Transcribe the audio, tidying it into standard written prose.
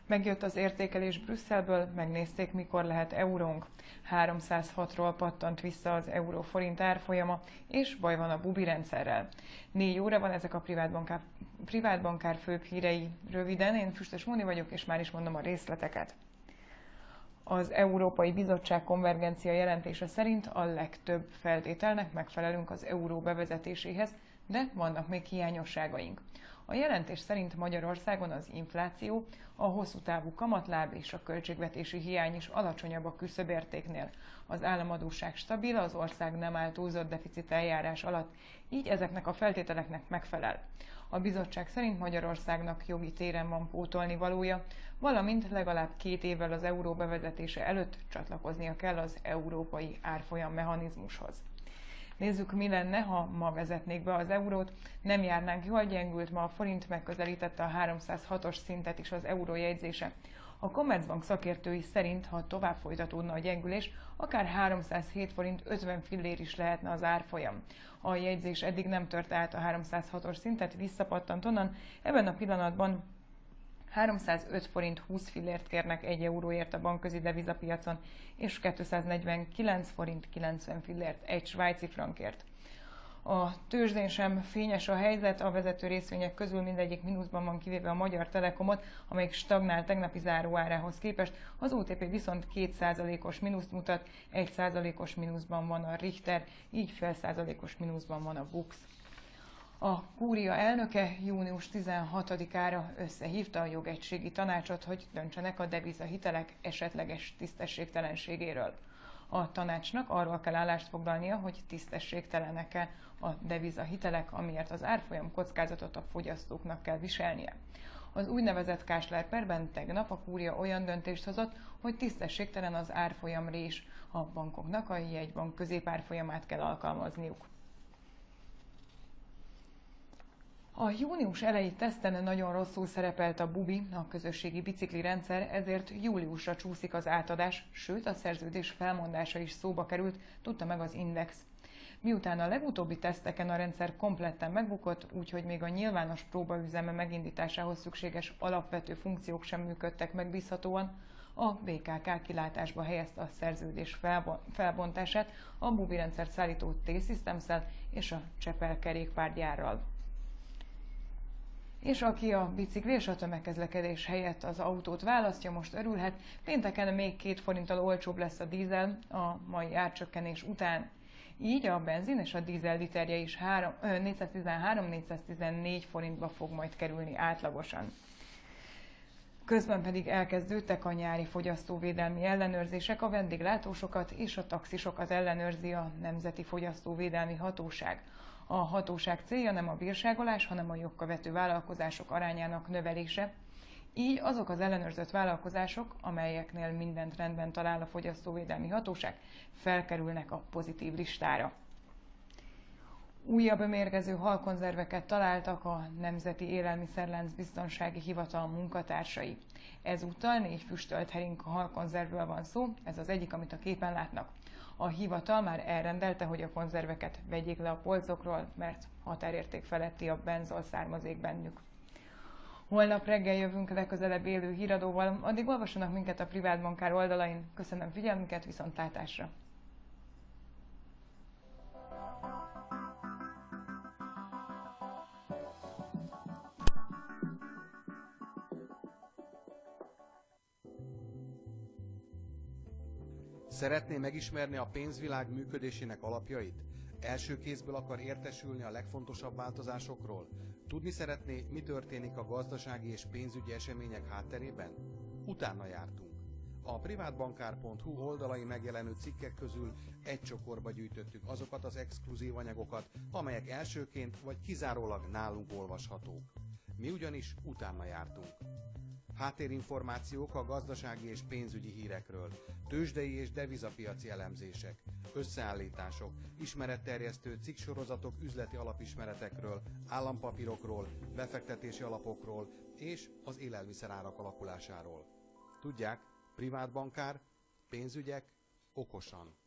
Megjött az értékelés Brüsszelből, megnézték, mikor lehet eurónk. 306-ról pattant vissza az euró-forint árfolyama, és baj van a bubi rendszerrel. 4 óra van, ezek a privátbankár főbb hírei. Röviden, én Füstös Móni vagyok, és már is mondom a részleteket. Az Európai Bizottság konvergencia jelentése szerint a legtöbb feltételnek megfelelünk az euró bevezetéséhez, de vannak még hiányosságaink. A jelentés szerint Magyarországon az infláció, a hosszú távú kamatláb és a költségvetési hiány is alacsonyabb a küszöbértéknél. Az államadósság stabil, az ország nem áll túlzott deficit eljárás alatt, így ezeknek a feltételeknek megfelel. A bizottság szerint Magyarországnak jogi téren van pótolni valója, valamint legalább 2 évvel az euró bevezetése előtt csatlakoznia kell az európai árfolyam mechanizmushoz. Nézzük, mi lenne, ha ma vezetnék be az eurót. Nem járnánk jól, gyengült ma a forint, megközelítette a 306-os szintet is az euró jegyzése. A Commerzbank szakértői szerint, ha tovább folytatódna a gyengülés, akár 307 forint 50 fillér is lehetne az árfolyam. A jegyzés eddig nem törte át a 306-os szintet, visszapattant onnan, ebben a pillanatban 305 forint 20 fillért kérnek 1 euróért a bankközi devizapiacon, és 249 forint 90 fillért 1 svájci frankért. A tőzsdén sem fényes a helyzet, a vezető részvények közül mindegyik mínuszban van, kivéve a Magyar Telekomot, amelyik stagnál tegnapi záróárához képest. Az OTP viszont 2%-os mínuszt mutat, 1%-os mínuszban van a Richter, így fél százalékos mínuszban van a Bux. A kúria elnöke június 16-ára összehívta a jogegységi tanácsot, hogy döntsenek a devizahitelek esetleges tisztességtelenségéről. A tanácsnak arról kell állást foglalnia, hogy tisztességtelenek-e a devizahitelek, amiért az árfolyam kockázatot a fogyasztóknak kell viselnie. Az úgynevezett Kásler perben tegnap a kúria olyan döntést hozott, hogy tisztességtelen az árfolyamrés, a bankoknak a jegybank középárfolyamát kell alkalmazniuk. A június eleji teszten nagyon rosszul szerepelt a bubi, a közösségi bicikli rendszer, ezért júliusra csúszik az átadás, sőt a szerződés felmondása is szóba került, tudta meg az Index. Miután a legutóbbi teszteken a rendszer kompletten megbukott, úgyhogy még a nyilvános próbaüzeme megindításához szükséges alapvető funkciók sem működtek megbízhatóan, a BKK kilátásba helyezte a szerződés felbontását a bubi rendszert szállító T-Systems-szel és a Csepel kerékpárgyárral. És aki a bicikli és a tömegközlekedés helyett az autót választja, most örülhet. Pénteken még 2 forinttal olcsóbb lesz a dízel a mai árcsökkenés után. Így a benzin és a dízel literje is 413-414 forintba fog majd kerülni átlagosan. Közben pedig elkezdődtek a nyári fogyasztóvédelmi ellenőrzések, a vendéglátósokat és a taxisokat ellenőrzi a Nemzeti Fogyasztóvédelmi Hatóság. A hatóság célja nem a bírságolás, hanem a jogkövető vállalkozások arányának növelése. Így azok az ellenőrzött vállalkozások, amelyeknél mindent rendben talál a Fogyasztóvédelmi Hatóság, felkerülnek a pozitív listára. Újabb mérgező halkonzerveket találtak a Nemzeti Élelmiszerlánc Biztonsági Hivatal munkatársai. Ezúttal 4 füstölt hering halkonzervről van szó, ez az egyik, amit a képen látnak. A hivatal már elrendelte, hogy a konzerveket vegyék le a polcokról, mert határérték feletti a benzol származék bennük. Holnap reggel jövünk legközelebb élő híradóval, addig olvassanak minket a privátbankár oldalain. Köszönöm figyelmüket, viszontlátásra! Szeretné megismerni a pénzvilág működésének alapjait? Első kézből akar értesülni a legfontosabb változásokról? Tudni szeretné, mi történik a gazdasági és pénzügyi események hátterében? Utána jártunk. A privátbankár.hu oldalain megjelenő cikkek közül egy csokorba gyűjtöttük azokat az exkluzív anyagokat, amelyek elsőként vagy kizárólag nálunk olvashatók. Mi ugyanis utána jártunk. Háttérinformációk a gazdasági és pénzügyi hírekről, tőzsdei és devizapiaci elemzések, összeállítások, ismeretterjesztő cikksorozatok üzleti alapismeretekről, állampapírokról, befektetési alapokról és az élelmiszerárak alakulásáról. Tudják, privátbankár, pénzügyek okosan.